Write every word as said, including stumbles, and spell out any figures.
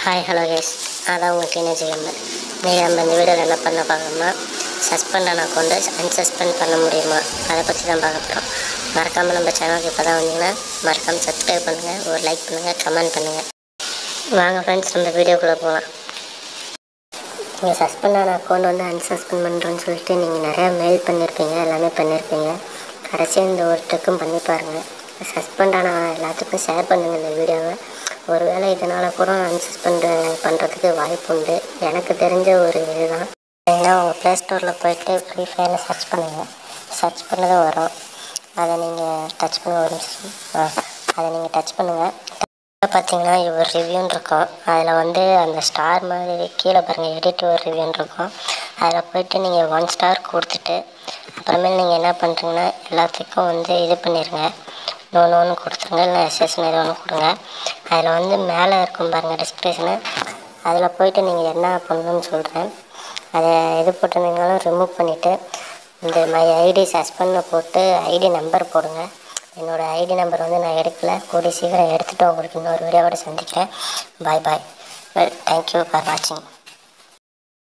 Hi hello case, அதான் உங்கள் teenage gamer. நீங்கள் நம்ம இந்த வீடியோவில் என்ன பண்ண பார்க்கணும்னா, சஸ்பெண்ட் ஆன அக்கௌண்ட்டை அன்சஸ்பெண்ட் பண்ண முடியுமா, அதை பற்றி தான் பார்க்க போகிறோம். மறக்காமல் நம்ம சேனலுக்கு இப்போ தான் வந்தீங்கன்னா மறக்காமல் சப்ஸ்கிரைப் பண்ணுங்கள், ஒரு லைக் பண்ணுங்கள், கமெண்ட் பண்ணுங்கள். வாங்க ஃப்ரெண்ட்ஸ், நம்ம வீடியோக்குள்ளே போகலாம். நீங்கள் சஸ்பெண்ட் ஆன அக்கௌண்ட் வந்து அன்சஸ்பெண்ட் பண்ணுறோன்னு சொல்லிட்டு நீங்கள் நிறையா மெயில் பண்ணியிருப்பீங்க, எல்லாமே பண்ணியிருப்பீங்க. கடைசியாக இந்த ஒரு ட்ரிக்கும் பண்ணி பாருங்கள். சஸ்பெண்ட் ஆன எல்லாத்துக்கும் ஷேர் பண்ணுங்கள் இந்த வீடியோவை. ஒரு வேளை இதனால் கூட அன்சஸ்பெண்ட் பண்ணுறதுக்கு வாய்ப்பு உண்டு. எனக்கு தெரிஞ்ச ஒரு இதுதான். ஏன்னா உங்கள் ப்ளே ஸ்டோரில் போய்ட்டு ஃப்ரீ ஃபயர்னு சர்ச் பண்ணுங்கள். சர்ச் பண்ணதும் வரும். அதை நீங்கள் டச் பண்ண ஒரு நிமிஷம் அதை நீங்கள் டச் பண்ணுங்கள். பார்த்தீங்கன்னா ஒரு ரிவ்யூன்னு இருக்கும். அதில் வந்து அந்த ஸ்டார் மாதிரி கீழே பாருங்கள், எடிட் ஒரு ரிவ்யூன்னு இருக்கும். அதில் போய்ட்டு நீங்கள் ஒன் ஸ்டார் கொடுத்துட்டு அப்புறமேல் நீங்கள் என்ன பண்ணுறீங்கன்னா எல்லாத்துக்கும் வந்து இது பண்ணிடுங்க, நோன்னு ஒன்று கொடுத்துருங்க, இல்லை எஸ்எஸ்ன்னு ஏதோ ஒன்று கொடுங்க. அதில் வந்து மேலே இருக்கும் பாருங்கள் டிஸ்கிரிப்ஷனு, அதில் போய்ட்டு நீங்கள் என்ன பண்ணணும்னு சொல்கிறேன். அதை இது போட்டிருந்தீங்கனாலும் ரிமூவ் பண்ணிவிட்டு இந்த மை ஐடி சஸ்பெண்ட்னு போட்டு ஐடி நம்பர் போடுங்க. என்னோடய ஐடி நம்பர் வந்து நான் எடுக்கலை, கூடிய சீக்கிரம் எடுத்துகிட்டு உங்களுக்கு இன்னொரு வீடியோவோட சந்திக்கிறேன். Bye bye. Well, thank you for வாட்சிங்.